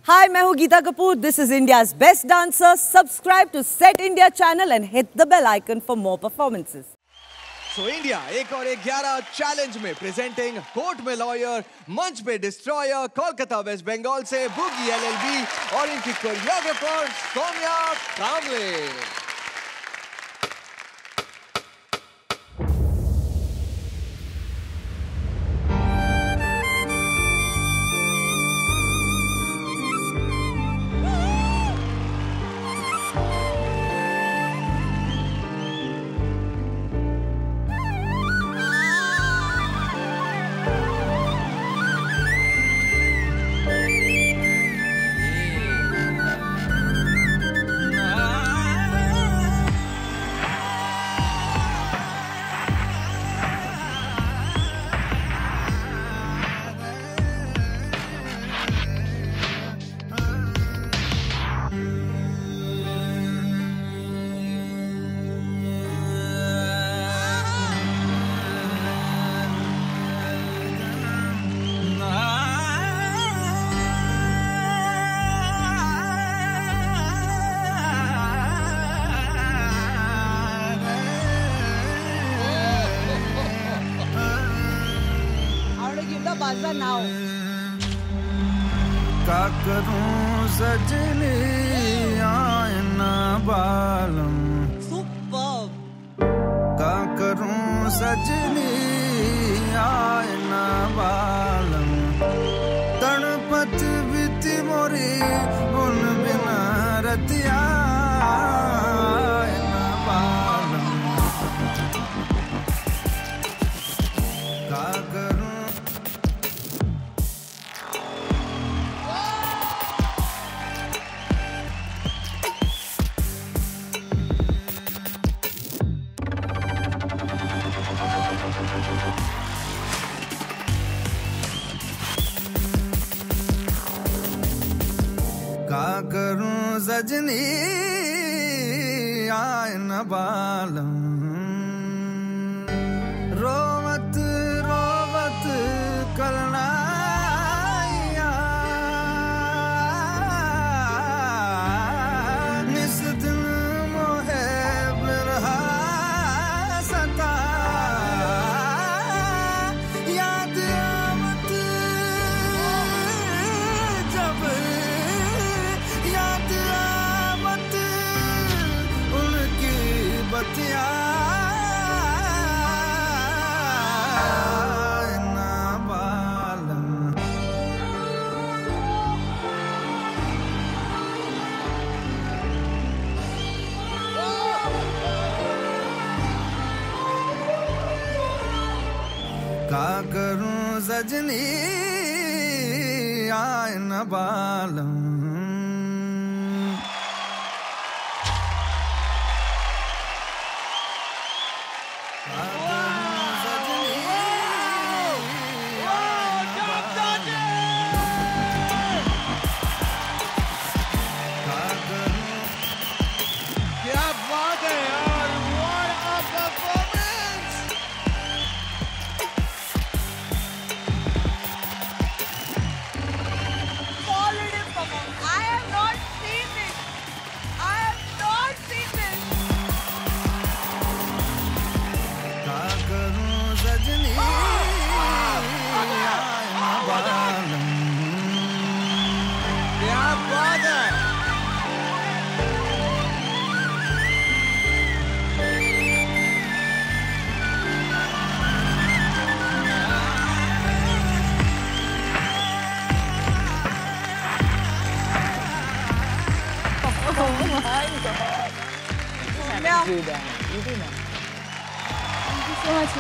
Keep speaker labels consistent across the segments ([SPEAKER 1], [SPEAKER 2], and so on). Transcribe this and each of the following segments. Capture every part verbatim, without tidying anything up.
[SPEAKER 1] Hi, मैं हूँ Geeta Kapoor. This is India's best dancer. Subscribe to Set India channel and hit the bell icon for more performances.
[SPEAKER 2] So India एक और एक ग्यारह challenge में presenting court में लॉयर, मंच पे डिस्ट्रॉयर, कोलकाता वेस्ट बंगाल से बुगी एलएलबी और इनकी कोरियोग्राफर सौम्या कामले.
[SPEAKER 1] Now.
[SPEAKER 3] का करूं सजनी आईना बालम.
[SPEAKER 1] Superb.
[SPEAKER 3] का करूं सजनी आईना बालम. तड़पत बीती मोरी उन बिना रतिया आईना बालम. का करूं का करूं सजनी आईना बालम. रोवत रोवत करना निस दिन मोहे बिरहा सता. याद आवत जब याद आवत उनकी बतिया ना बालम. का करूं सजनी आईना बालम.
[SPEAKER 2] क्या बात है यार, what a performance.
[SPEAKER 1] Quality performance. I have not seen this. I have not seen this.
[SPEAKER 3] का करूं सजनी आईना बालम.
[SPEAKER 2] क्या बात है.
[SPEAKER 1] Oh my God.
[SPEAKER 4] You do that. You do that.
[SPEAKER 5] Thank you so much.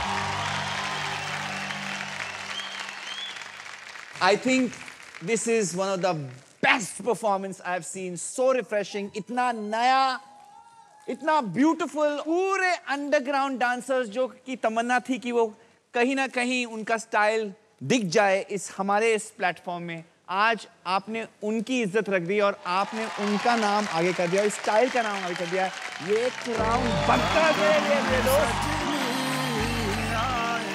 [SPEAKER 4] I think this is one of the best performance I've seen. So refreshing. इतना नया, इतना beautiful. पूरे underground dancers जो की तमन्ना थी कि वो कहीं ना कहीं उनका style दिख जाए इस हमारे इस platform में. आज आपने उनकी इज्जत रख दी और आपने उनका नाम आगे कर दिया, इस स्टाइल का नाम आगे कर दिया. ये एक राउंड बनता है मेरे दोस्त.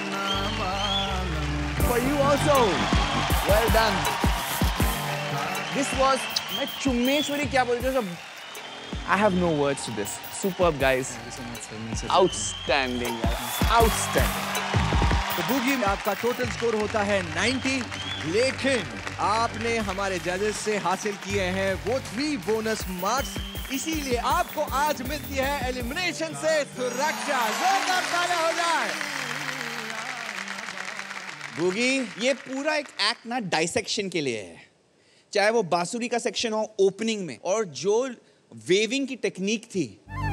[SPEAKER 4] For you also. Well done. This was मैं चुम्मेश्वरी क्या बोलते हैं? I have no words to this. Superb guys. Thank you so much, sir. Outstanding, outstanding.
[SPEAKER 2] तो बूगी में आपका टोटल स्कोर होता है नब्बे, लेकिन आपने हमारे जजेस से हासिल किए हैं वो थ्री बोनस मार्क्स, इसीलिए आपको आज मिलती है एलिमिनेशन से सुरक्षा। जोरदार तालियां हो जाए।
[SPEAKER 4] बूगी, ये पूरा एक एक्ट ना डाइसेक्शन के लिए है, चाहे वो बांसुरी का सेक्शन हो ओपनिंग में, और जो वेविंग की टेक्निक थी,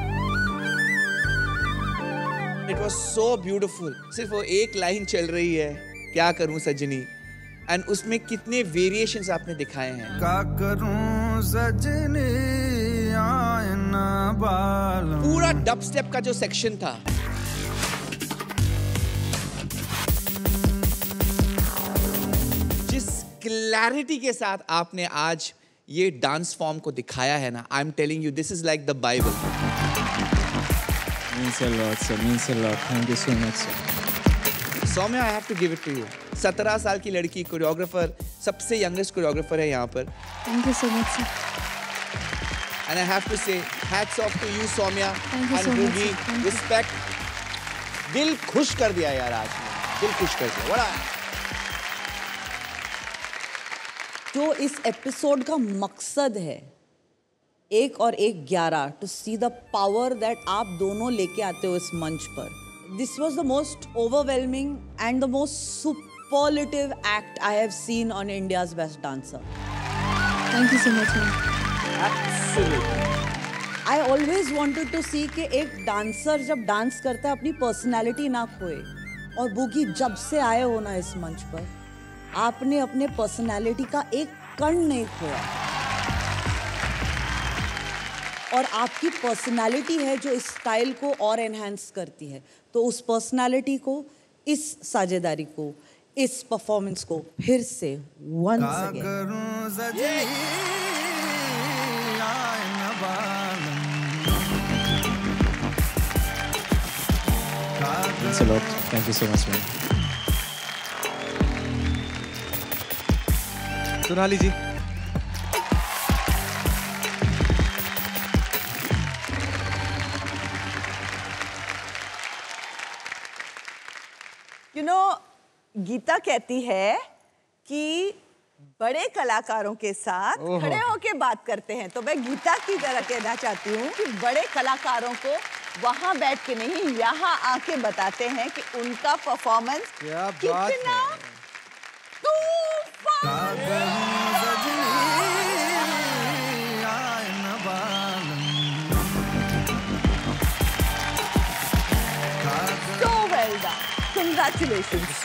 [SPEAKER 4] इट वॉज सो ब्यूटिफुल। सिर्फ वो एक लाइन चल रही है, क्या करूं सजनी, एंड उसमें कितने वेरिएशंस आपने दिखाए हैं।
[SPEAKER 3] क्या करूं सजनी आए ना बाल।
[SPEAKER 4] पूरा डब स्टेप का जो सेक्शन था, जिस क्लैरिटी के साथ आपने आज ये डांस फॉर्म को दिखाया है ना, I am telling you, this is like the Bible.
[SPEAKER 6] Means a lot, sir. Means a lot. Thank you so much, sir.
[SPEAKER 4] Saumya, I have to give it to you. सत्रह साल की लड़की, कोरियोग्राफर, सबसे youngest choreographer है यहाँ पर।
[SPEAKER 5] Thank you so much, sir.
[SPEAKER 4] And I have to say, hats off to you, Saumya,
[SPEAKER 5] Thank you
[SPEAKER 4] and
[SPEAKER 5] so much,
[SPEAKER 4] Boogie.
[SPEAKER 5] sir. Thank you.
[SPEAKER 4] Respect. दिल खुश कर दिया यार आज में, दिल खुश कर दिया। बड़ा
[SPEAKER 1] जो इस एपिसोड का मकसद है, एक और एक ग्यारह, to see the power that आप दोनों लेके आते हो इस मंच पर। This was the most overwhelming and the most superlative act I have seen on India's best dancer.
[SPEAKER 5] Thank you so much, ma'am.
[SPEAKER 1] I always wanted to see कि एक डांसर जब डांस करता है अपनी पर्सनैलिटी ना खोए, और बूगी जब से आए हो ना इस मंच पर, आपने अपने पर्सनैलिटी का एक कण नहीं खोया, और आपकी पर्सनालिटी है जो इस स्टाइल को और एनहांस करती है। तो उस पर्सनालिटी को, इस साझेदारी को, इस परफॉर्मेंस को फिर से once again
[SPEAKER 6] Means a lot. Thank you so much, man.
[SPEAKER 2] Sonali ji,
[SPEAKER 7] you know, Geeta कहती है कि बड़े कलाकारों के साथ खड़े होके बात करते हैं, तो मैं गीता की तरह कहना चाहती हूँ कि बड़े कलाकारों को वहां बैठ के नहीं, यहाँ आके बताते हैं कि उनका परफॉर्मेंस
[SPEAKER 2] क्या बात
[SPEAKER 7] कितना
[SPEAKER 2] है।
[SPEAKER 7] तूफान है। So well done. Congratulations.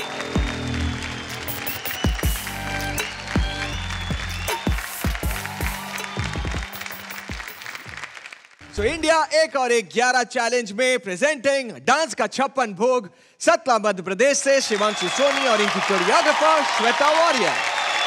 [SPEAKER 2] So India एक और एक ग्यारह चैलेंज में प्रेजेंटिंग डांस का छप्पन भोग, सतला मध्य प्रदेश से शिवांशु सोनी और इनकी choreographer Shweta Warrier.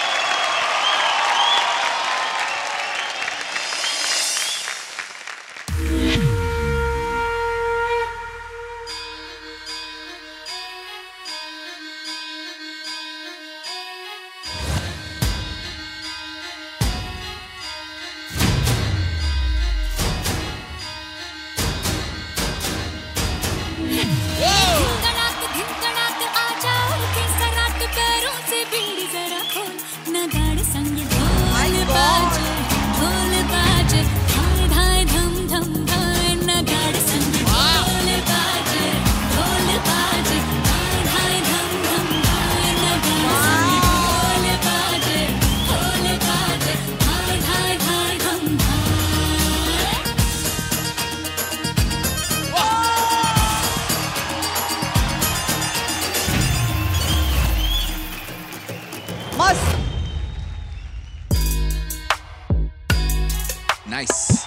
[SPEAKER 4] Nice.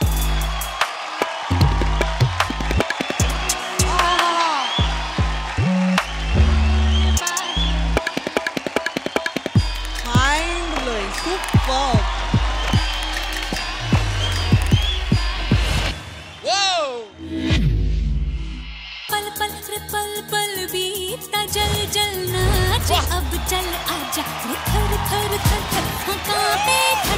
[SPEAKER 1] Mind-blowing, superb.
[SPEAKER 4] Whoa!
[SPEAKER 8] पल पल रे पल पल बीता जल जल नाच अब चल आजा थर थर थर थर हाँ कांपे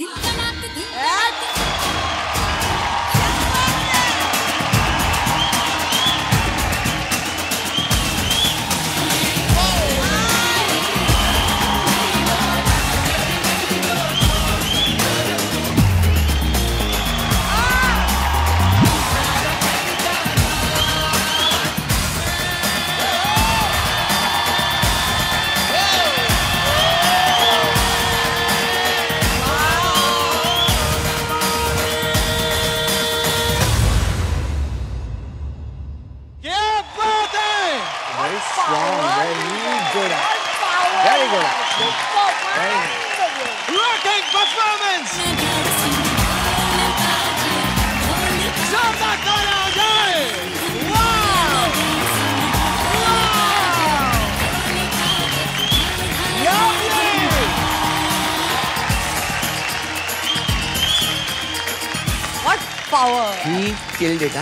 [SPEAKER 4] He killed it, huh?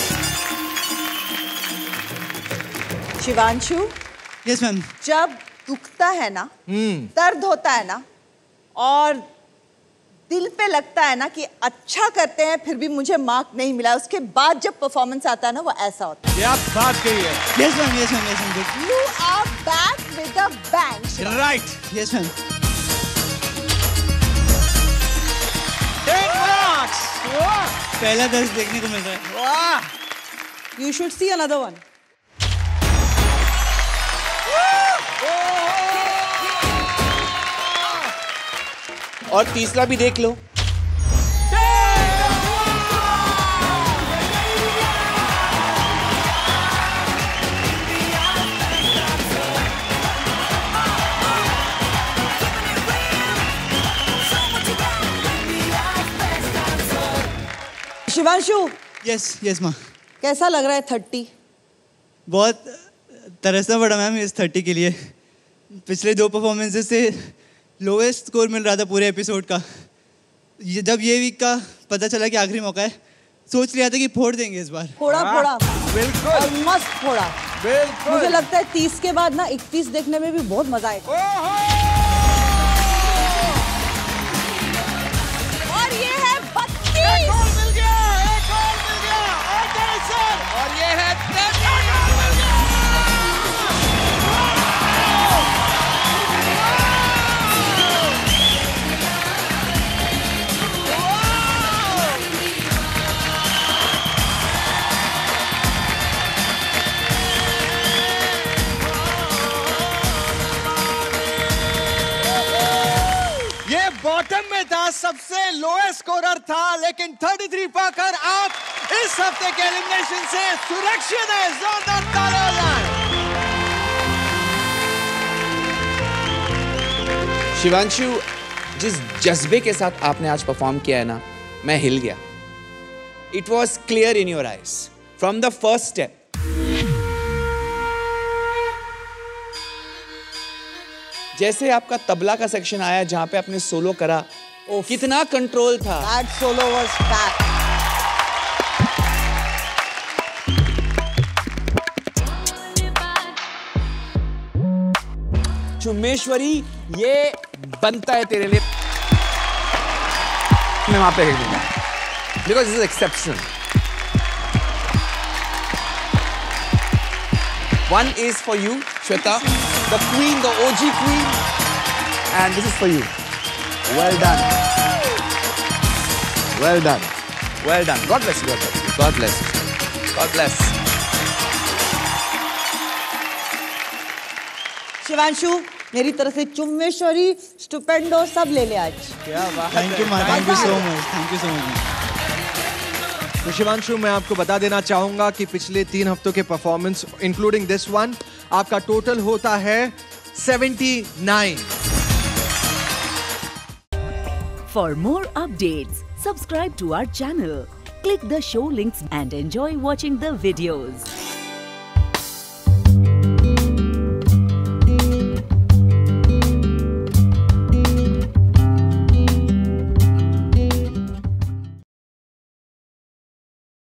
[SPEAKER 7] Shivanshu,
[SPEAKER 6] yes ma'am.
[SPEAKER 7] जब दुखता है ना, दर्द होता है ना, और दिल पे लगता है ना कि अच्छा करते हैं फिर भी मुझे मार्क नहीं मिला, उसके बाद जब परफॉर्मेंस आता है ना वो ऐसा होता है।
[SPEAKER 2] ये आप बात कही है।
[SPEAKER 6] Yes ma'am, yes ma'am, yes ma'am.
[SPEAKER 7] You are back with a bang.
[SPEAKER 2] Right.
[SPEAKER 6] Yes ma'am.
[SPEAKER 2] Ten marks.
[SPEAKER 6] पहला दस देखने को मिल रहा है।
[SPEAKER 2] वाह!
[SPEAKER 1] You should see another one.
[SPEAKER 4] और तीसरा भी देख लो।
[SPEAKER 1] शिवांशु,
[SPEAKER 6] यस यस माँ।
[SPEAKER 1] कैसा लग रहा है थर्टी?
[SPEAKER 6] बहुत तरसना पड़ा मैम इस थर्टी के लिए। पिछले दो परफॉर्मेंसेस से लोएस्ट स्कोर मिल रहा था पूरे एपिसोड का। ये जब ये वीक का पता चला कि आखिरी मौका है, सोच लिया था कि फोड़ देंगे इस बार।
[SPEAKER 1] फोड़ा फोड़ा
[SPEAKER 2] बिल्कुल
[SPEAKER 1] और मस्त फोड़ा।
[SPEAKER 2] बिल्कुल।
[SPEAKER 1] मुझे लगता है तीस के बाद ना इकतीस देखने में भी बहुत मजा आएगा।
[SPEAKER 7] और ये है बत्तीस।
[SPEAKER 2] एक और मिल गया, एक और मिल गया। और टेंशन। और ये है बॉटम में था, सबसे लोएस्ट स्कोरर था, लेकिन तैंतीस पाकर आप इस हफ्ते के एलिमिनेशन से सुरक्षित है। जोरदार तालियां बजाएं।
[SPEAKER 4] शिवांशु, जिस जज्बे के साथ आपने आज परफॉर्म किया है ना, मैं हिल गया। It was clear in your eyes from the first step. जैसे आपका तबला का सेक्शन आया जहां पे आपने सोलो करा, कितना कंट्रोल था।
[SPEAKER 1] That solo was back.
[SPEAKER 4] चुम्मेश्वरी, ये बनता है तेरे लिए। मैं वहां पे रख दूंगा because this is exceptional. One is for you, Shweta, the queen, the O G queen, and this is for you. Well done. Well done. Well done. God bless you. God bless you. God bless.
[SPEAKER 1] Shivanshu, मेरी तरफ से चुम्मेश्वरी, स्टुपेंडो सब ले ले आज।
[SPEAKER 2] क्या बात
[SPEAKER 6] thank you माँ, thank you so much, thank you so much.
[SPEAKER 2] तो शिवांशु, मैं आपको बता देना चाहूंगा कि पिछले तीन हफ्तों के परफॉर्मेंस इंक्लूडिंग दिस वन, आपका टोटल होता है seventy nine.
[SPEAKER 9] For more updates, subscribe to our channel, click the show links and enjoy watching the videos.